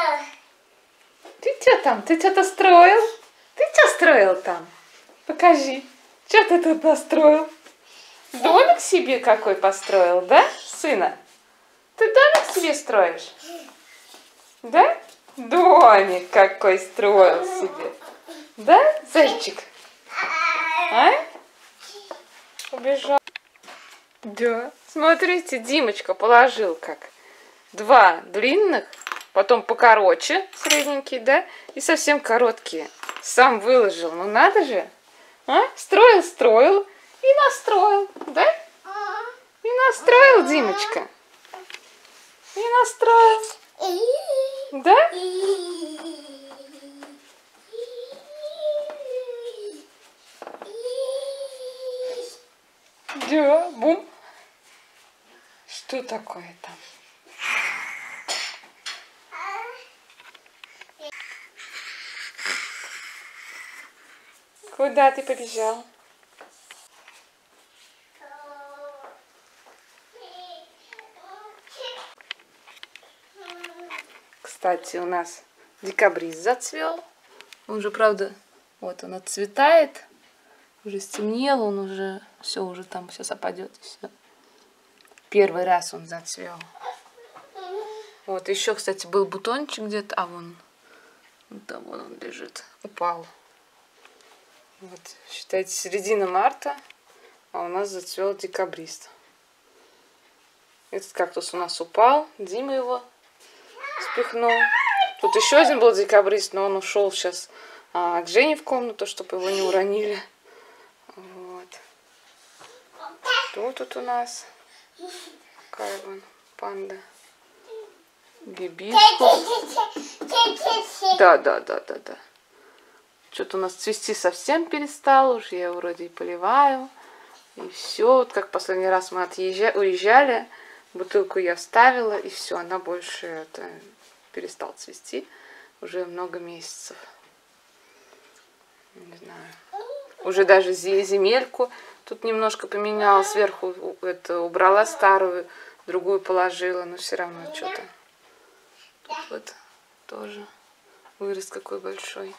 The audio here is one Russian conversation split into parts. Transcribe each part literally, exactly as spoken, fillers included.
Ты что там? Ты что-то строил? Ты что строил там? Покажи. Что ты тут настроил? Домик себе какой построил, да, сына? Ты домик себе строишь? Да? Домик какой строил себе. Да, зайчик? А? Убежал. Да. Смотрите, Димочка положил как. Два длинных, потом покороче, средненькие, да? И совсем короткие. Сам выложил. Ну надо же. А? Строил, строил и настроил, да? И настроил, Димочка. И настроил. Да? Да, бум. Что такое там? Куда ты побежал? Кстати, у нас декабрист зацвел. Он же, правда, вот он отцветает. Уже стемнело, он уже все уже там сейчас опадет и все. Первый раз он зацвел. Вот еще, кстати, был бутончик где-то, а вон, да, вон он лежит, упал. Вот, считайте, середина марта, а у нас зацвел декабрист. Этот кактус у нас упал, Дима его спихнул. Тут еще один был декабрист, но он ушел сейчас а, к Жене в комнату, чтобы его не уронили. Вот. Что тут у нас? Какая вон панда. Гибиску. Да, да, да, да, да. Что-то у нас цвести совсем перестало, уже я вроде и поливаю. И все, вот как последний раз мы отъезжали, уезжали, бутылку я вставила, и все, она больше это, перестала цвести. Уже много месяцев. Не знаю. Уже даже земельку тут немножко поменяла, сверху это, убрала старую, другую положила, но все равно что-то. Тут вот тоже вырос какой большой.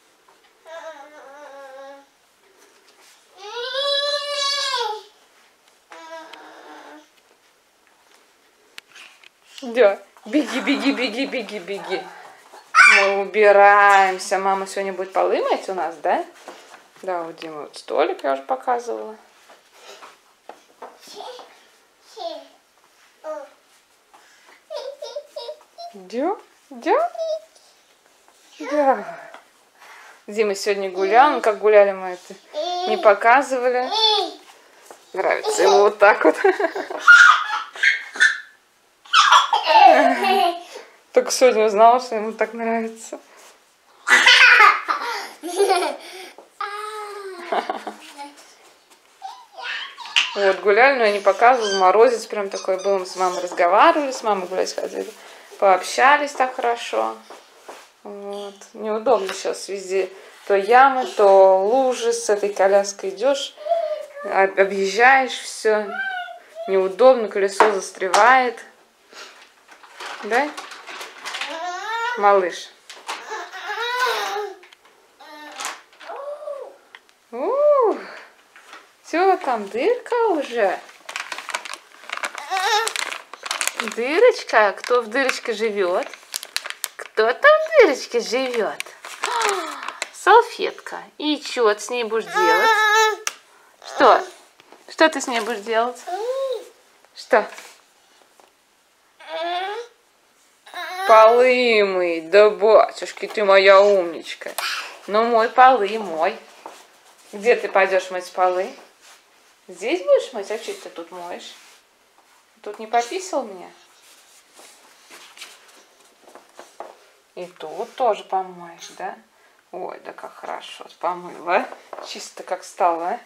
Да, беги, беги, беги, беги, беги. Мы убираемся. Мама сегодня будет полы мыть у нас, да? Да, у Димы вот столик я уже показывала. Да, да, да. Дима сегодня гулял, ну как гуляли мы это не показывали. Нравится ему вот так вот. Только сегодня узнала, что ему так нравится. Вот, гуляли, но я не показывала. Морозец прям такой был. Мы с мамой разговаривали, с мамой гулять ходили. Пообщались так хорошо. Вот. Неудобно сейчас везде. То ямы, то лужи. С этой коляской идешь, объезжаешь все. Неудобно, колесо застревает. Да? Малыш. Ух, все, там дырка уже. Дырочка. Кто в дырочке живет? Кто там в дырочке живет? Салфетка. И что ты с ней будешь делать? Что? Что ты с ней будешь делать? Что? Полы мыть, да батюшки, ты моя умничка. Ну, мой полы, мой. Где ты пойдешь мыть полы? Здесь будешь мыть? А что ты тут моешь? Тут не пописал меня? И тут тоже помоешь, да? Ой, да как хорошо помыла. Чисто как стало, а?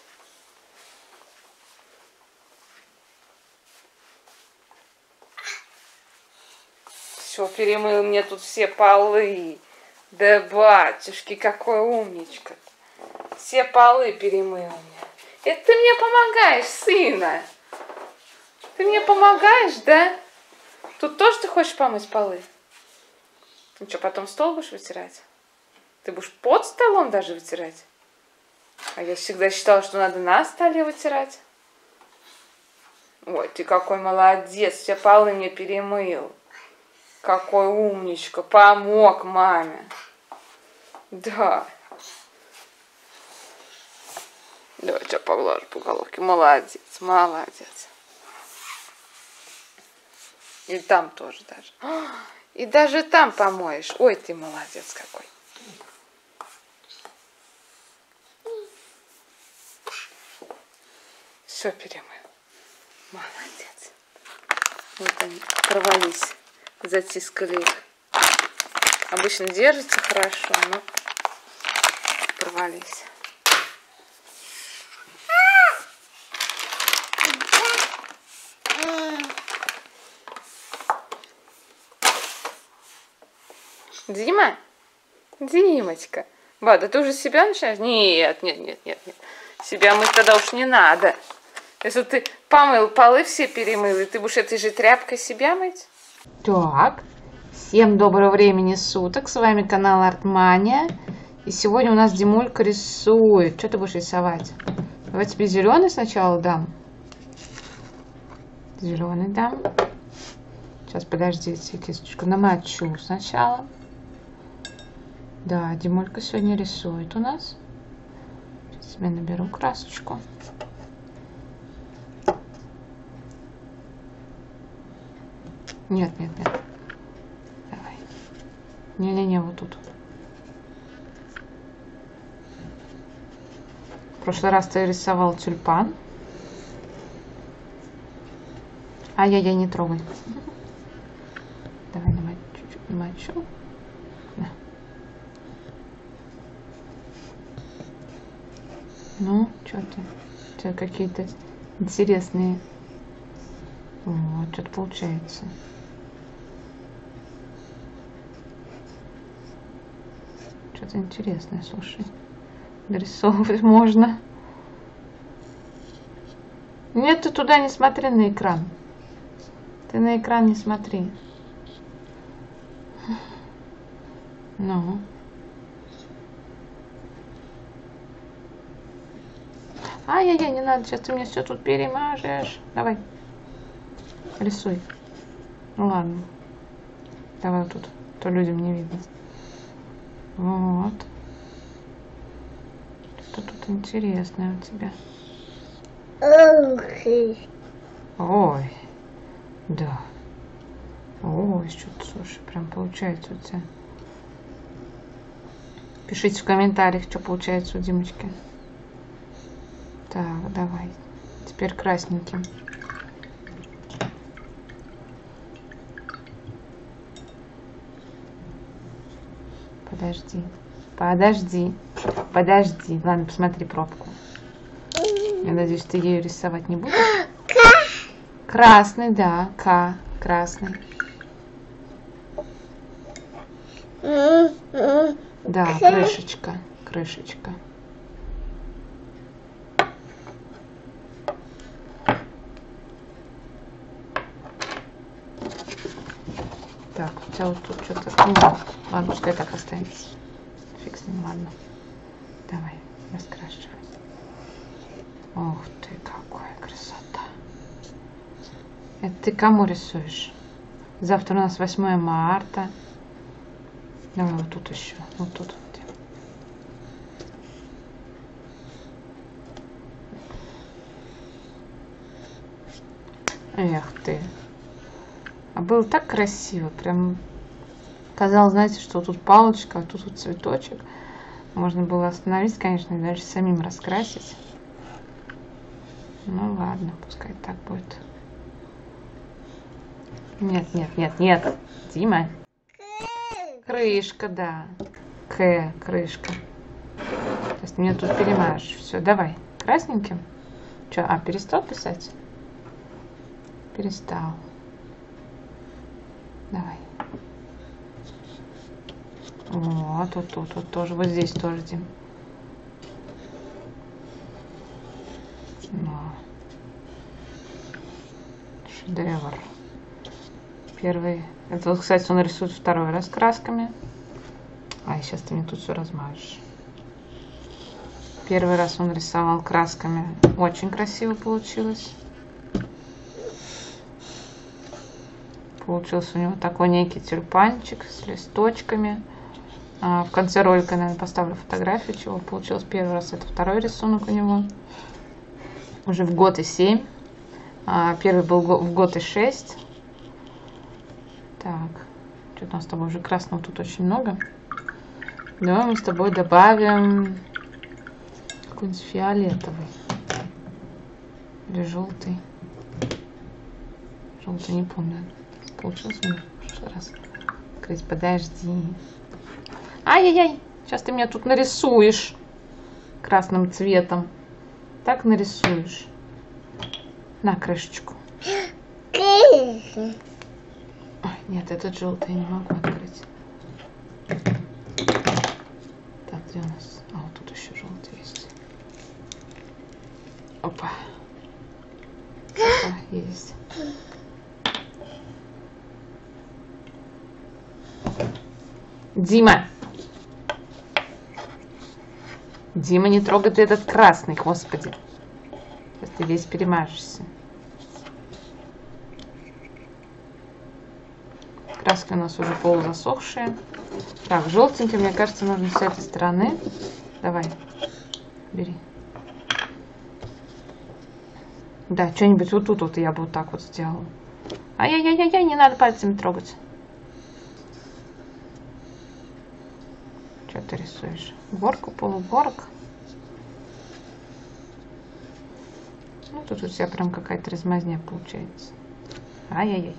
Все, перемыл мне тут все полы. Да батюшки, какой умничка. Все полы перемыл мне. Это ты мне помогаешь, сына. Ты мне помогаешь, да? Тут тоже ты хочешь помыть полы? Ну что, потом стол будешь вытирать? Ты будешь под столом даже вытирать? А я всегда считала, что надо на столе вытирать. Ой, ты какой молодец, все полы мне перемыл. Какой умничка, помог маме. Да. Давай тебя поглажу по головке. Молодец, молодец. И там тоже даже. И даже там помоешь. Ой, ты молодец какой. Все перемыл. Молодец. Вот они порвались. Затискали их. Обычно держится хорошо, но порвались. Дима? Димочка. Бада, ты уже себя начинаешь? Нет, нет, нет, нет, нет. Себя мыть тогда уж не надо. Если ты помыл полы, все перемыл, и ты будешь этой же тряпкой себя мыть? Так, всем доброго времени суток. С вами канал Артмания. И сегодня у нас Димулька рисует. Что ты будешь рисовать? Давай тебе зеленый сначала дам. Зеленый дам. Сейчас, подождите, кисточку намочу сначала. Да, Димулька сегодня рисует у нас. Сейчас себе наберу красочку. Нет, нет, нет. Давай. Не-не-не, вот тут. В прошлый раз ты рисовал тюльпан. Ай-яй-яй, не трогай. Давай намочу, чуть-чуть намочу. Да. Ну, что ты? У тебя какие-то интересные. Вот, что-то получается. Что-то интересное, слушай. Дорисовывать можно. Нет, ты туда не смотри на экран. Ты на экран не смотри. Ну. Ай-яй-яй, не надо, сейчас ты мне все тут перемажешь. Давай. Рисуй. Ну ладно. Давай вот тут, то людям не видно. Вот. Что тут интересное у тебя? Ой. Да. Ой, что-то, слушай, прям получается у тебя. Пишите в комментариях, что получается у Димочки. Так, давай. Теперь красненьким. Подожди. Подожди. Подожди. Ладно, посмотри пробку. Я надеюсь, ты ею рисовать не будешь? Красный, да. К. Красный. Да, крышечка. Крышечка. Так, у тебя вот тут что-то... Ну, ладно, пускай так останется. Фиг с ним, ладно. Давай, раскрашивай. Ух ты, какая красота. Это ты кому рисуешь? Завтра у нас восьмое марта. Давай вот тут еще. Вот тут. Эх ты. А было так красиво. Прям казалось, знаете, что тут палочка, а тут вот цветочек. Можно было остановиться, конечно, и дальше самим раскрасить. Ну ладно, пускай так будет. Нет, нет, нет, нет. Дима. Крышка, да. К, крышка. То есть мне тут перемажешь. Все, давай. Красненьким. Че, а, перестал писать? Перестал. Давай. Вот, вот тут, вот тоже. Вот здесь тоже, Дим. Шедевр. Первый Это вот, кстати, он рисует второй раз красками. А, сейчас ты мне тут все размажешь. Первый раз он рисовал красками. Очень красиво получилось. Получился у него такой некий тюльпанчик с листочками. А в конце ролика я, наверное, поставлю фотографию, чего получилось первый раз. Это второй рисунок у него. Уже в год и семь. А первый был в год и шесть. Так. Что-то у нас с тобой уже красного тут очень много. Давай мы с тобой добавим какой-нибудь фиолетовый. Или желтый. Желтый, не помню. Получилось у меня в прошлый раз. Крыть, подожди. Ай-яй-яй. Сейчас ты меня тут нарисуешь красным цветом. Так нарисуешь. На крышечку. Ой, нет, этот желтый я не могу открыть. Так, где у нас? А, вот тут еще желтый есть. Опа. Опа, есть. Дима! Дима, не трогай ты этот красный, господи. Сейчас ты весь перемажешься. Краски у нас уже полузасохшие. Так, желтенький, мне кажется, нужно с этой стороны. Давай, бери. Да, что-нибудь вот тут вот я бы вот так вот сделала. Ай-яй-яй-яй, не надо пальцами трогать. Что ты рисуешь? Горку, полугорок. Ну, тут у тебя прям какая-то размазня получается. Ай-яй-яй.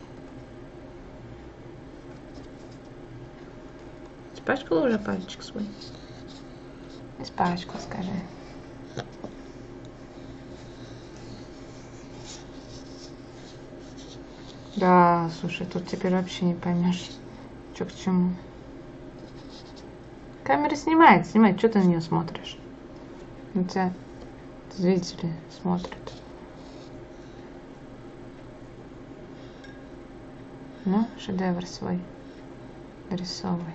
Испачкала уже пальчик свой? Испачкала, скажи. Да, слушай, тут теперь вообще не поймешь, что к чему. Камера снимает, снимает. Что ты на нее смотришь? На тебя зрители смотрят. Ну, шедевр свой дорисовывай.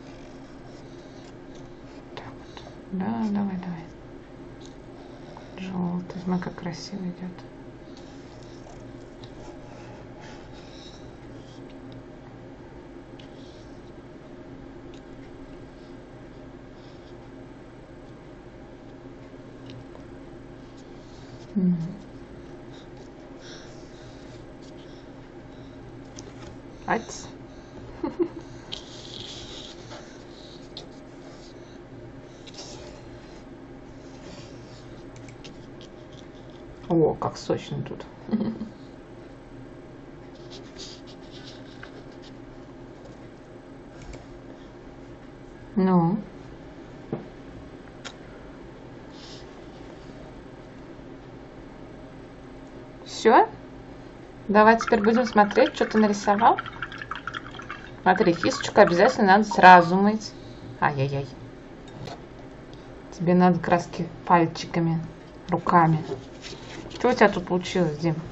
Так вот. Да, давай, давай. Желтый. Смотри, как красиво идет. Mm. Ать. О, как сочно тут. Ну. Все? Давай теперь будем смотреть, что ты нарисовал. Смотри, кисточку обязательно надо сразу мыть. Ай-яй-яй. Тебе надо краски пальчиками, руками. Что у тебя тут получилось, Дим?